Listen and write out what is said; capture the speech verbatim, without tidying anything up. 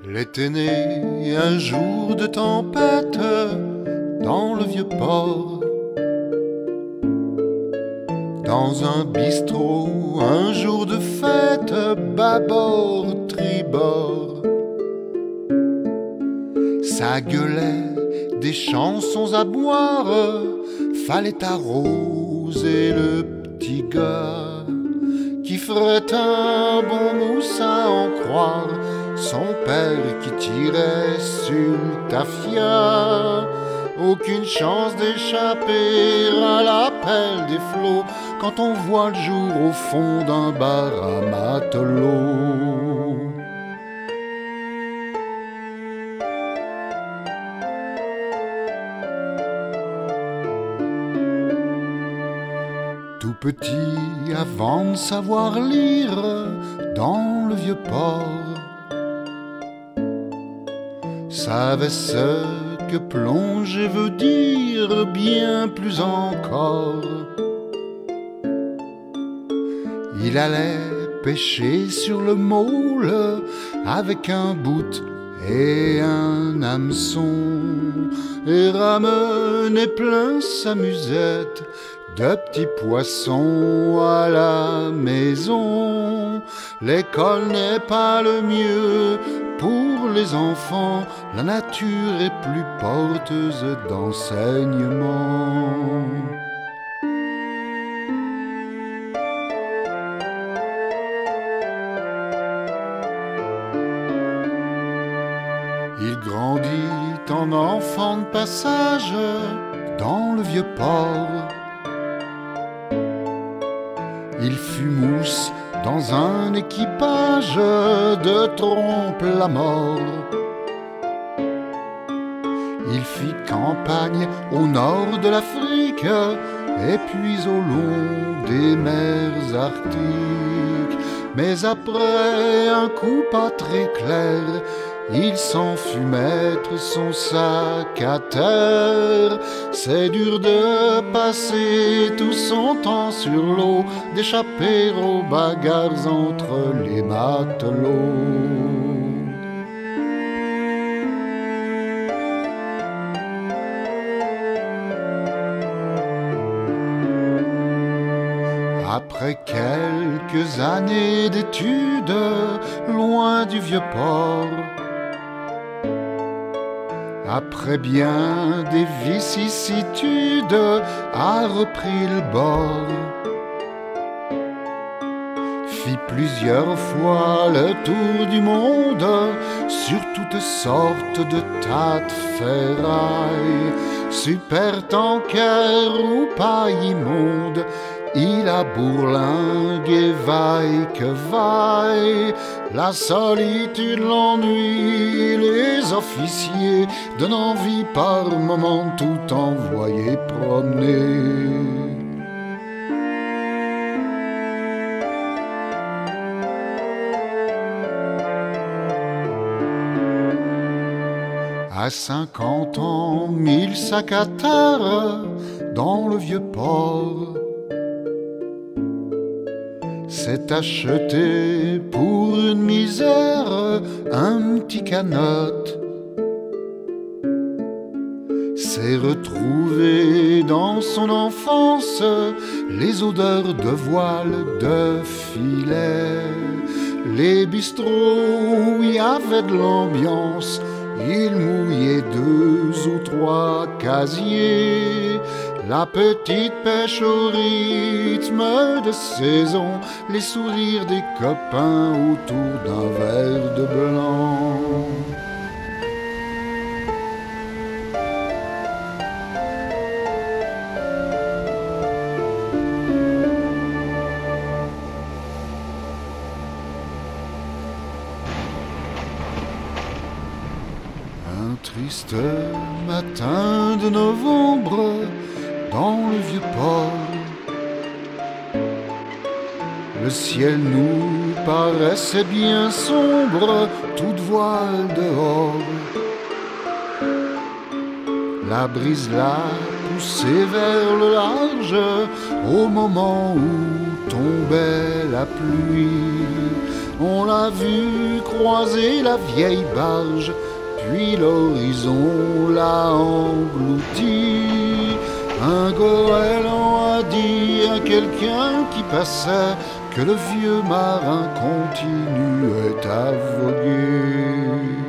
L'été né un jour de tempête dans le vieux port. Dans un bistrot, un jour de fête, bâbord, tribord. Ça gueulait des chansons à boire, fallait arroser le petit gars qui ferait un bon mousse à en croire son père qui tirait sur le tafia. Aucune chance d'échapper à l'appel des flots quand on voit le jour au fond d'un bar à matelot. Tout petit, avant de savoir lire, dans le vieux port, savait ce que plonger veut dire, bien plus encore. Il allait pêcher sur le môle avec un bout et un hameçon, et ramenait plein sa musette de petits poissons à la maison. L'école n'est pas le mieux pour les enfants, la nature est plus porteuse d'enseignement. Il grandit en enfant de passage dans le vieux port. Il fut mousse dans un équipage de trompe-la-mort. Il fit campagne au nord de l'Afrique et puis au long des mers arctiques. Mais après un coup pas très clair, il s'en fut mettre son sac à terre. C'est dur de passer tout son temps sur l'eau, d'échapper aux bagarres entre les matelots. Après quelques années d'études, loin du vieux port, après bien des vicissitudes, a repris le bord. Fit plusieurs fois le tour du monde sur toutes sortes de tas de ferraille. Super tanker ou paille immonde, il a bourlingué vaille que vaille. La solitude, l'ennui, les officiers donnent envie par moments tout envoyer promener. À cinquante ans, mille sacs à terre dans le vieux port, s'est acheté pour une misère un petit canot. S'est retrouvé dans son enfance les odeurs de voile, de filet. Les bistrots où il y avait de l'ambiance, il mouillait deux ou trois casiers. La petite pêche au rythme de saison, les sourires des copains autour d'un verre de blanc. Un triste matin de novembre dans le vieux port, le ciel nous paraissait bien sombre, toute voile dehors. La brise la poussé vers le large au moment où tombait la pluie. On l'a vu croiser la vieille barge, puis l'horizon l'a englouti. Un goéland a dit à quelqu'un qui passait que le vieux marin continuait à voguer.